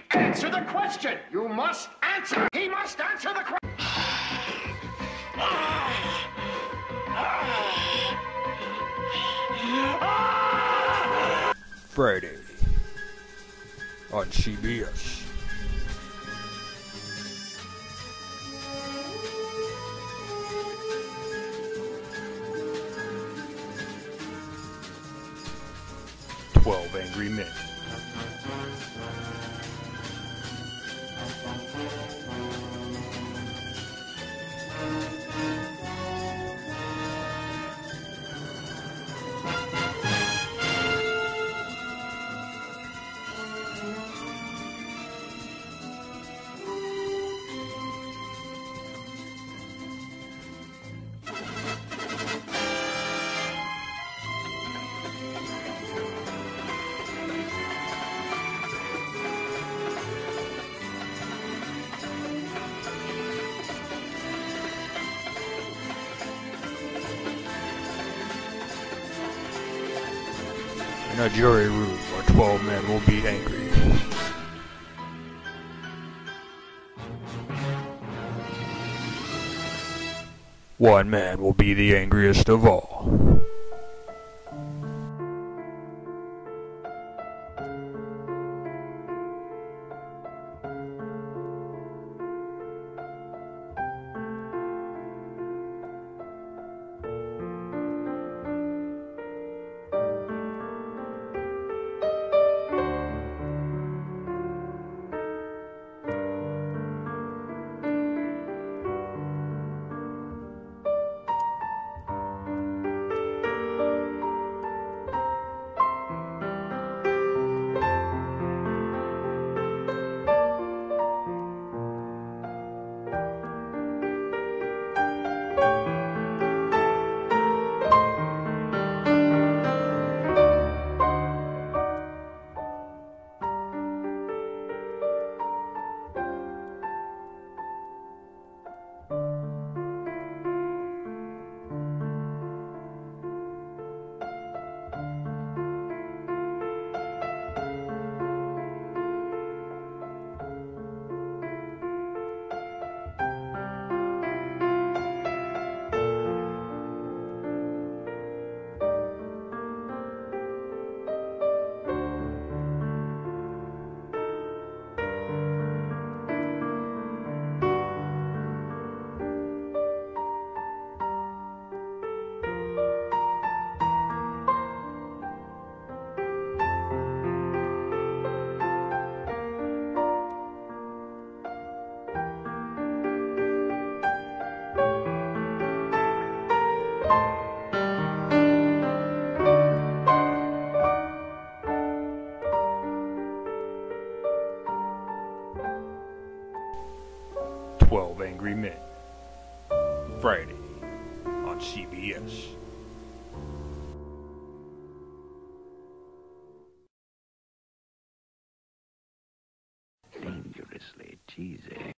Answer the question! You must answer! He must answer the question! Friday on CBS. "12 Angry Men." In a jury room where 12 men will be angry. One man will be the angriest of all. "12 Angry Men." Friday on CBS. Dangerously cheesy.